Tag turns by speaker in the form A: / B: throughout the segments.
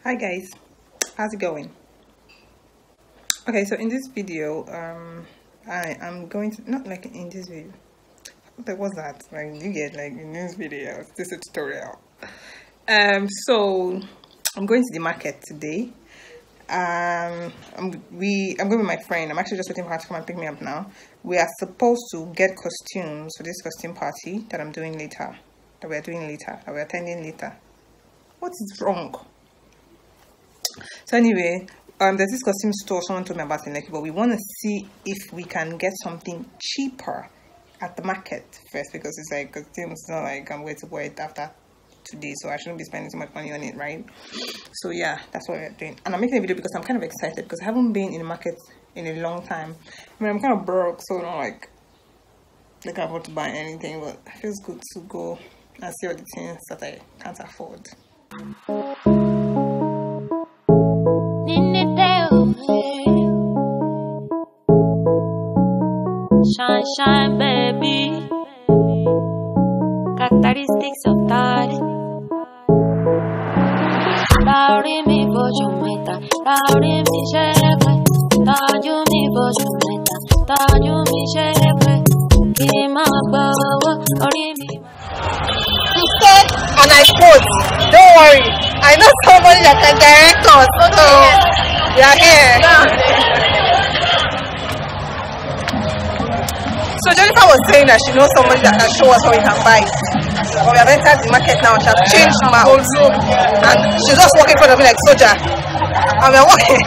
A: Hi guys, how's it going? Okay, so in this video I am going to, not like in this video, like what's that, like you get like in this video, this is a tutorial. So I'm going to the market today. I'm going with my friend. I'm actually just waiting for her to come and pick me up now. We are supposed to get costumes for this costume party that I'm doing later, that we're attending later. What is wrong? So anyway, there's this costume store someone told me about in Lekki, but we want to see if we can get something cheaper at the market first, because it's like costumes, it's not like I'm going to wear it after today, so I shouldn't be spending so much money on it, right? So yeah, that's what we're doing. And I'm making a video because I'm kind of excited, because I haven't been in the market in a long time. I mean, I'm kind of broke, so I'm not like I can't afford to buy anything, but it feels good to go and see all the things that I can't afford.
B: Shine, shine, baby. Characteristics of that. Lauri mi voce meta, lauri mi cerca, taglio mi voce meta, taglio mi cerca. Kima bawa, ori mi.
A: He said, and I quote, "Don't worry, I know somebody that can direct us." So we are here. So Jennifer was saying that she knows somebody that can show us where we can buy it. But we have entered the market now. She has changed mouth, and she's just walking in front of me like soldier. And we are walking.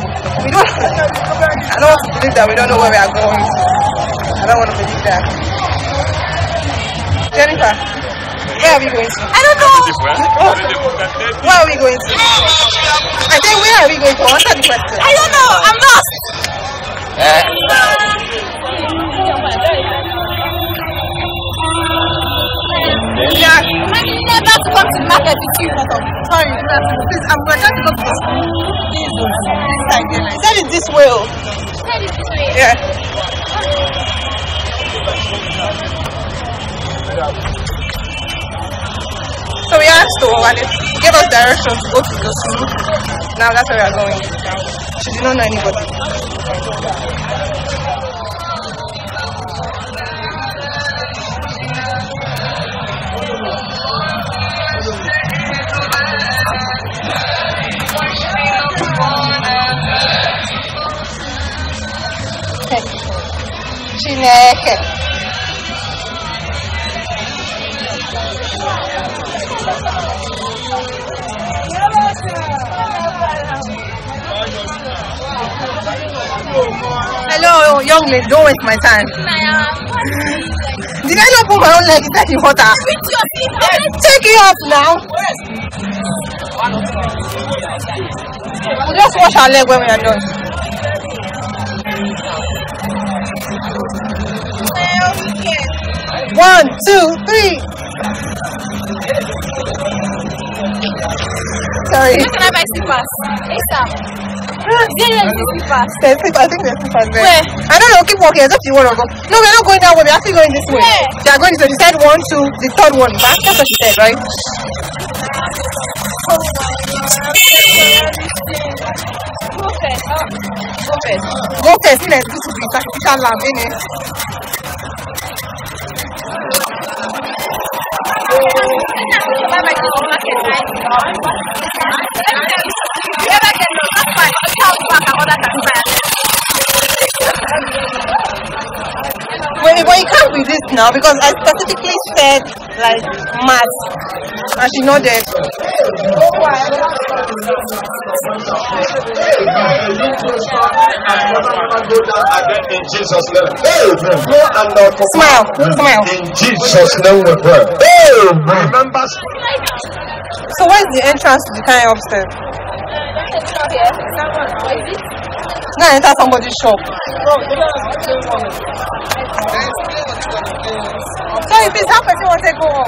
A: I don't want to believe that we don't know where we are going. I don't want to believe that. Jennifer, where are we going to? I don't know. Where are we going to? I think where are we going to? Answer the question. I don't know. I'm lost. Yeah. I never to come to the market with you. Sorry, please, I'm going to go to this side here. Said it this way. Said it this way. Yeah. So we asked her and they gave us directions to go to the school. Now that's where we are going. She did not know anybody. Chineke. Hello, young lady, don't waste my time. Did I not put my own leg inside the water? Take it off now. We'll just wash our leg when we are done. One, two, three. Sorry.
B: Where can I buy slippers? ASAP.
A: I think there's slippers there.
B: Where?
A: I don't know, keep walking as if you want to go. No, we're not going that way, we're actually going this way.
B: Where?
A: They are going to decide 1, 2, the third one. That's what she said, right? Go first. Let's do the sacrificial lamb, innit? Wait, but you can't be this now because I specifically said like math, and she nodded.
C: In Jesus' name,
A: Smile.
C: in Jesus' name we pray. Remember.
A: So where's the entrance to the kind upstairs? Now enter somebody's shop. Sorry, please, how person want to go up?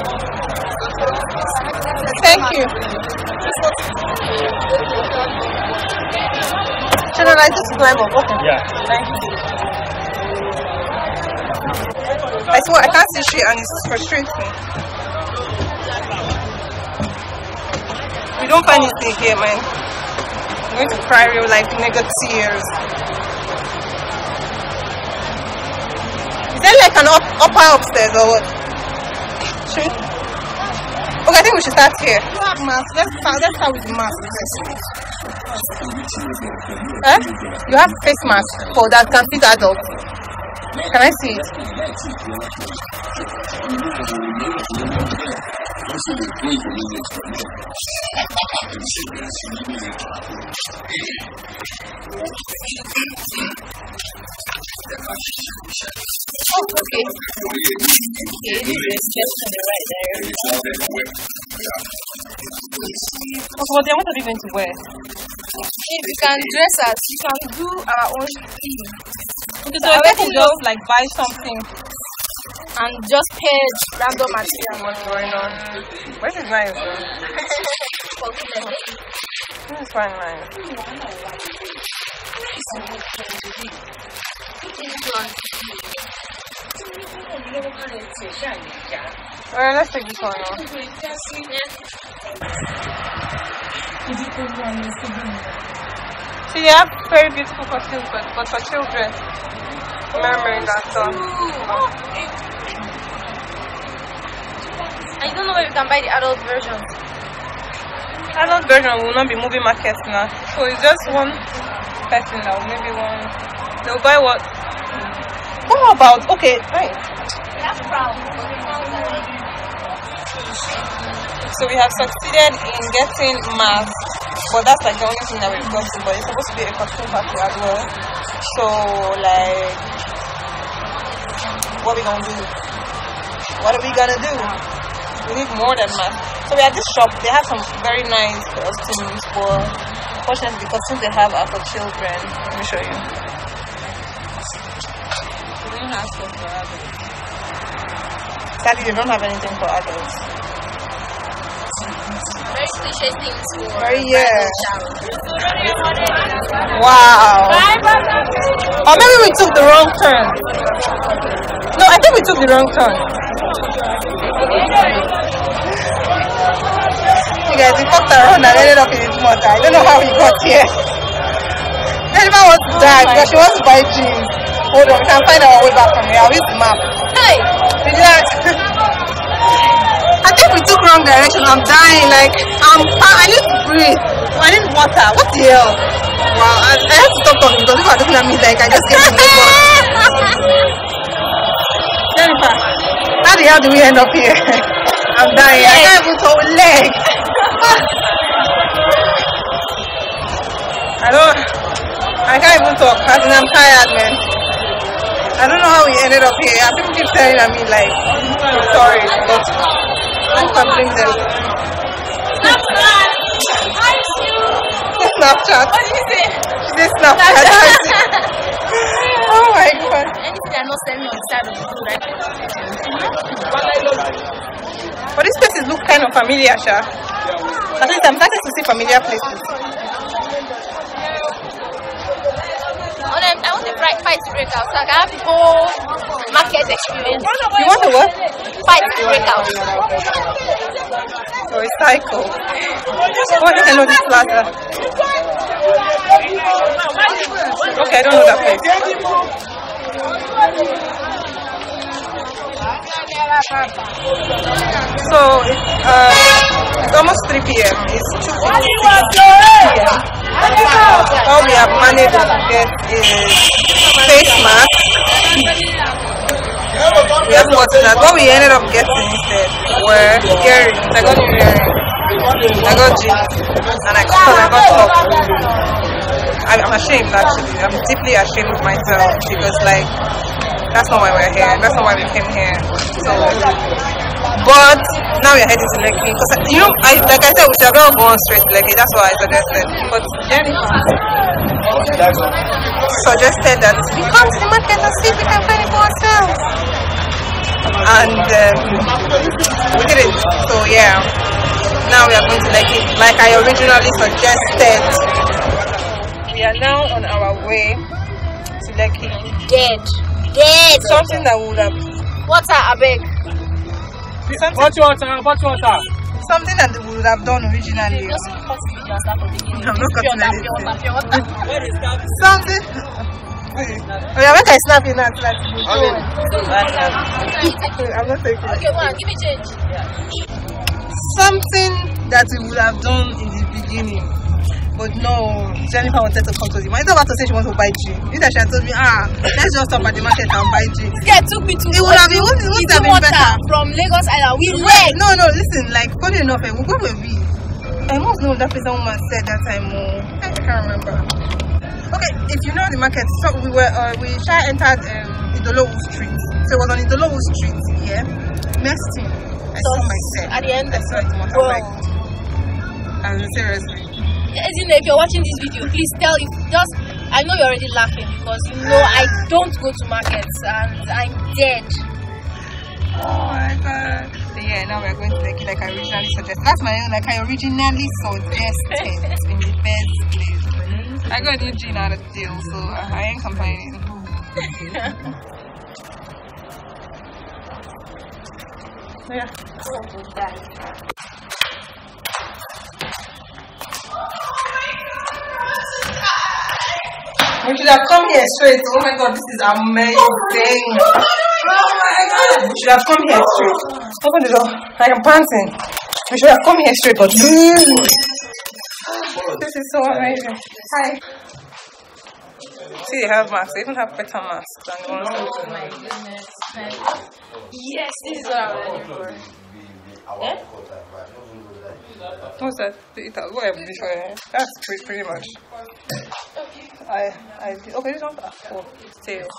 A: Thank you. Should I just climb up? Okay.
C: Yeah.
A: Thank you. I swear I can't see straight and it's frustrating. We don't find anything here, man. going to cry real like nigga tears. Is there like an upper upstairs or what? Should we? Okay, I think we should start here. You have masks. Let's start with the mask. You have face mask for that can fit adults. Can I see it? Oh, okay. Well, then what are we going to wear?
D: We can dress as, we can do our own thing.
A: Okay, so I can just like buy something
D: and just pay random material.
A: What's going on? This is nice though. This is quite nice. Alright, let's take this one now. See, they have very beautiful costumes, but for children. Remembering that song.
D: I don't know where you can buy the adult version.
A: Adult version will not be movie markets now. So it's just one person now, maybe one. They'll buy what? What about? Okay, right. So we have succeeded in getting masks, but that's like the only thing that we've gotten. But it's supposed to be a costume party as well. So like, what are we gonna do? What are we gonna do? We need more than masks. So we at this shop. They have some very nice costumes, but unfortunately, the costumes they have are for children. Let me show you. They don't have stuff for adults. Sadly, they don't have anything for adults.
D: Very cliche things for
A: Very, yeah. Wow. Or maybe we took the wrong turn. No, I think we took the wrong turn. You guys, we fucked around and ended up in his mother. I don't know how we got here. Jennifer wants to die because she wants to buy jeans. Hold on, we can find our way back from here. I'll use the map. Hey! I think we took wrong direction. I'm dying. Like, I need to breathe. I need water. What the hell? Wow, I have to stop talking because people are looking at me like I just came from Lagos. Jennifer, how the hell do we end up here? I'm dying. I can't even throw a leg. I can't even talk. I think I'm tired, man. I don't know how we ended up here. People keep staring at me like, I'm sorry, but I can't blame them. Snapchat.
D: What did you say?
A: She said Snapchat. Oh my god.
D: Anything they're not selling on the side of the road, right?
A: But these places look kind of familiar, Sha. At least I'm starting to see familiar places.
D: I want the fight to break out, so I can have the whole market experience.
A: You want the what?
D: Fight to break out.
A: So it's cycle. Oh, I know this plaza. Okay, I don't know that place. So it's almost 3 p.m. It's 2 p.m. All we have managed to get is face mask. We have what's that? What we ended up getting instead were earrings. I got earrings. I got jeans. And I got top. I'm ashamed actually. I'm deeply ashamed of myself because like that's not why we're here. That's not why we came here. So, but now we're heading to Lekki. Because you know, like I said, we should have gone straight to Lekki. That's what I suggested. But Jennifer suggested that we come to the market and see if we can find it for ourselves. And we did it. So yeah, now we are going to Lekki, like I originally suggested. We are now on our way to Lekki.
D: Dead.
A: Something that would have.
D: Water, I beg.
E: What water?
A: Something that they would have done originally.
D: Just cut the video and start from the beginning.
A: I'm not cutting anything.
D: Pure water.
A: Something. Oh yeah, when I snap in that like I'm not taking it.
D: Okay, one, give me change.
A: Something that we would have done in the beginning. But no, Jennifer wanted to come to the market. It's not about to say she wants to buy gin. If that she had told me, let's just stop at the market and buy gin.
D: This guy took me to
A: It would have been, it would have been better.
D: From Lagos Island. We went.
A: No, listen, like, funny enough, where were we? I must know that person woman said that time. I can't remember. Okay, if you know the market, so we entered Idolowu Street. So it was on Idolowu Street, yeah. Next thing, I saw myself.
D: At the end,
A: I saw it once. I'm like, seriously.
D: As you know, if you're watching this video, please tell if just. I know you're already laughing because you know I don't go to markets and I'm dead.
A: Oh my god. So yeah, now we're going to take it like I originally suggested. That's my own, like I originally suggested in the first place. I got a new gin out of the deal, so I ain't complaining. Yeah. We should have come here straight. Oh my god, this is amazing. Oh my god. We should have come here straight. Open the door. I am panting. We should have come here straight, but this is so amazing. Hi. See, they have masks. They even have better masks than the ones that
D: Oh my goodness. Yes, this is what I'm ready for. Yeah?
A: what's that? Whatever before. That's pretty much. Okay, this one's for sale.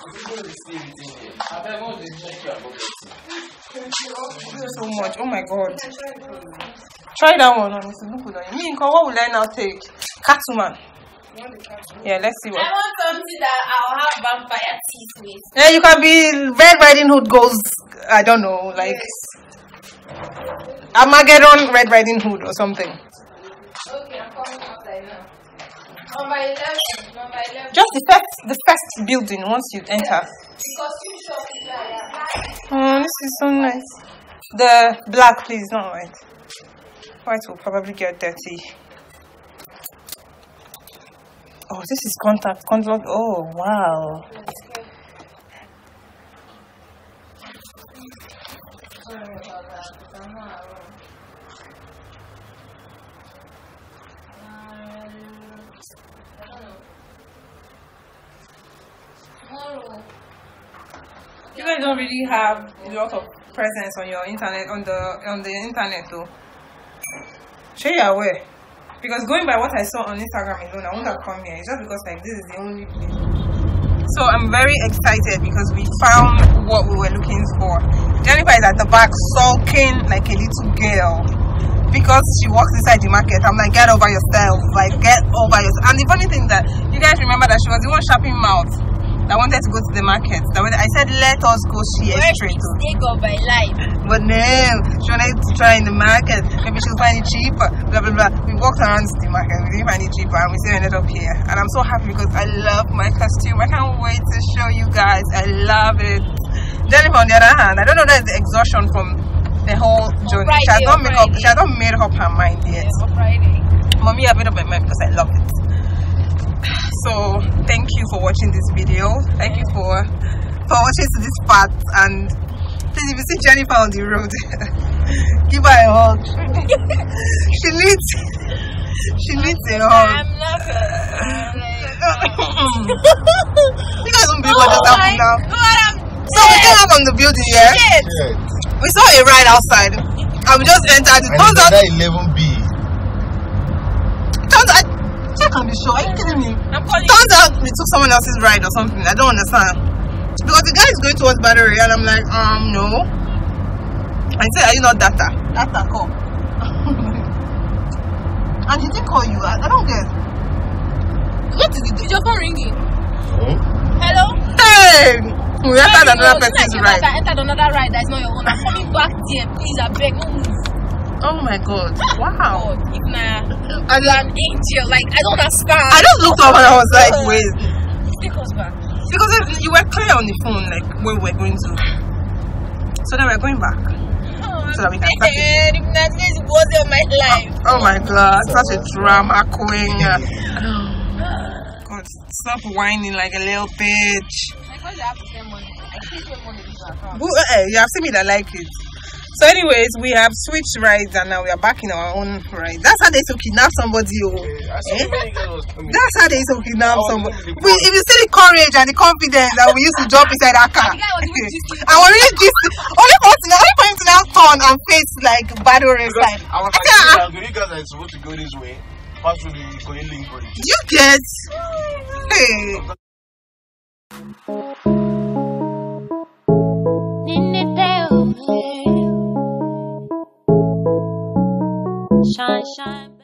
A: So much. Oh my god. Try that one on this. Look at me. What will I now take? Catwoman. Yeah, let's see what.
D: I want something that I'll have vampire teeth with.
A: Yeah, you can be Red Riding Hood goes. I don't know, like Armageddon Red Riding Hood or something.
D: Okay, I'm coming outside now. Number 11.
A: Just the first building once you enter.
D: Costume shop is there.
A: Oh, this is so nice. The black, please, not white. White will probably get dirty. Oh, this is contact. Oh, wow.
D: Sorry about that. I'm not tomorrow.
A: You guys don't really have a lot of presence on your internet, on the internet though. Sure you're aware. Because going by what I saw on Instagram alone, I wouldn't have come here. It's just because like this is the only place. So I'm very excited because we found what we were looking for. Jennifer is at the back sulking like a little girl because she walks inside the market. I'm like, get over yourself, like get over yourself. And the funny thing that you guys remember that she was the one shopping mouth that wanted to go to the market. I said, let us go here straight.
D: Take of my life.
A: But no, she wanted to try in the market. Maybe she'll find it cheaper. Blah blah blah. We walked around the market. We didn't find it cheaper, and we still ended up here. And I'm so happy because I love my costume. I can't wait to show you guys. I love it. Jennifer, on the other hand, I don't know, that's the exhaustion from the whole journey. She has not made up her mind yet.
D: Yeah, Friday.
A: Mommy, I made up my mind because I love it. So thank you for watching this video. Thank you for watching to this part. And please, if you see Jennifer on the road, give her a hug. she needs a hug.
D: I'm not
A: You guys don't believe what just happened now. So we came up on the building, yeah? We saw a ride outside and we just entered. It turns out
C: 11B.
A: Check on the show. Are you kidding me?
D: I'm calling.
A: Turns out we took someone else's ride or something. I don't understand. Because the guy is going towards Battery and I'm like, no. I said, are you not Data? Data, call. And he didn't call you. I don't get. What is it?
D: Is your phone ringing?
C: Oh.
D: Hello?
A: Hey! We entered another person's ride.
D: I entered another ride that is not your own. I'm coming back there. Please, I beg, don't move.
A: Oh my god. Wow.
D: God, if na,
A: I
D: you're an angel. Like, I don't understand.
A: just looked up and I was like, wait.
D: Take us back.
A: Because you were clear on the phone, like, where we were going to. So then we're going back.
D: Oh, I'm
A: so that we can start.
D: And if not, this was on my life.
A: Oh my God, such a drama queen. God, stop whining like a little bitch.
D: Because you have to spend money. I think you money in your account.
A: You have seen me that like it. So anyways, we have switched rides and now we are back in our own ride. That's how they used to kidnap somebody. That's how they used to kidnap somebody. If you see the courage and the confidence that we used to jump inside that car. I was really just only for him to now turn and face like bad orange side.
E: I was like, you guys are supposed to go this way. Pass through the Koyin Link Bridge.
A: You get hey.
B: Shine, shine.